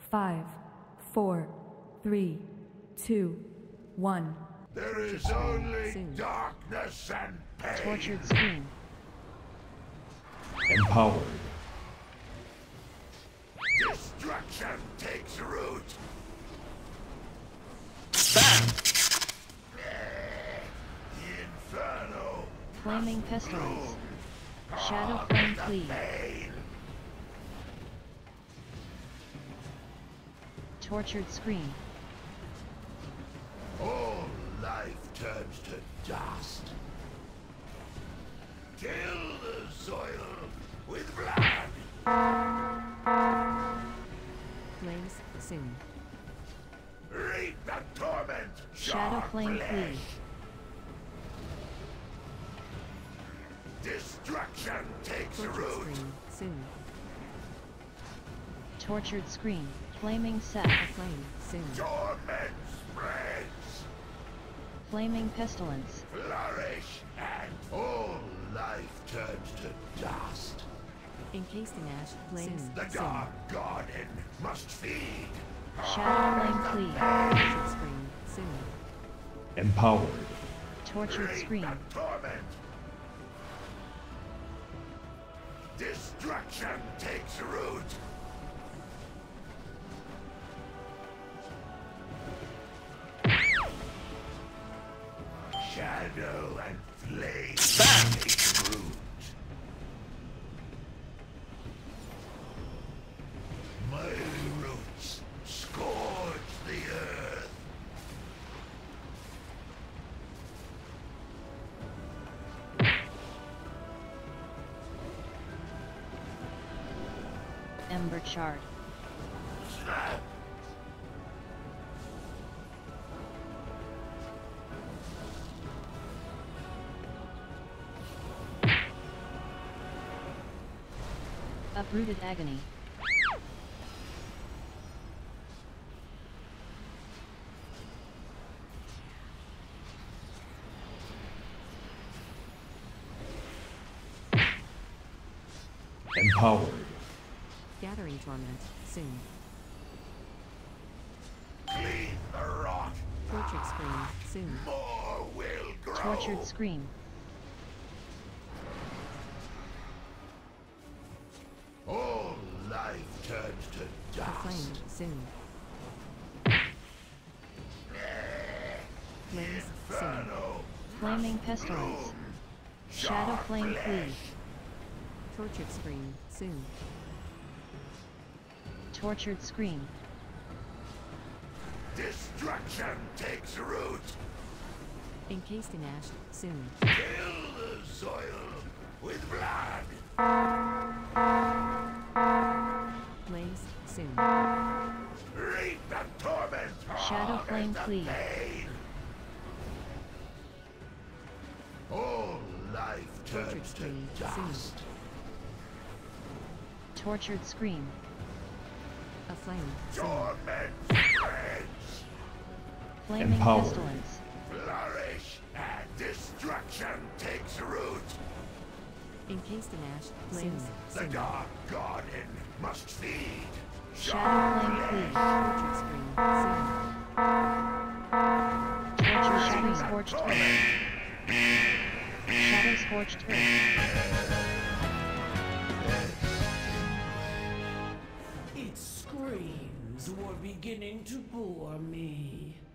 5, 4, 3, 2, 1. There is only darkness and pain. Tortured screen. Empowered. Destruction takes root. Bam! The inferno. Flaming pestilence. Shadow flame cleave. Pain. Tortured screen. All life turns to dust. Till the soil with blood. Flames soon. Reap the torment. Shadow flame flesh. cleave. Destruction takes Tortured root. screen soon. Tortured screen. Flaming set. Aflame soon. Torment spreads. Flaming pestilence. Flourish and all life turns to dust. Encased in ash. Flames The soon. dark garden must feed. Shadow flame cleave. Tortured screen soon. Empowered. Tortured Reap screen. the torment. Destruction takes root. Shadow and flame take root. My roots scourge the earth. Ember shard. Snap. Uprooted agony. Empowered. Gathering torment soon. Clean the rock. Tortured screen soon. More will grow. Tortured screen. All life turns to Aflame dust. soon. Flames soon. Inferno. Flaming pestilence. Shadow flame cleave. Tortured screen soon. Tortured screen. Destruction takes root. Encased in ash soon. Fill the soil with blood. Flames soon. Reap the torment. Shadow flame the cleave. pain. All life Tortured turns to screen soon. dust. Tortured screen. Aflame soon. Torment spreads. Flaming Empowered. pestilence. Flourish and destruction takes root. Encased in ash flames The soon. dark garden must feed. Shadow flame cleave. Tortured screen soon. Tortured shadow scorched earth. Shadow scorched earth. Its screams were beginning to bore me.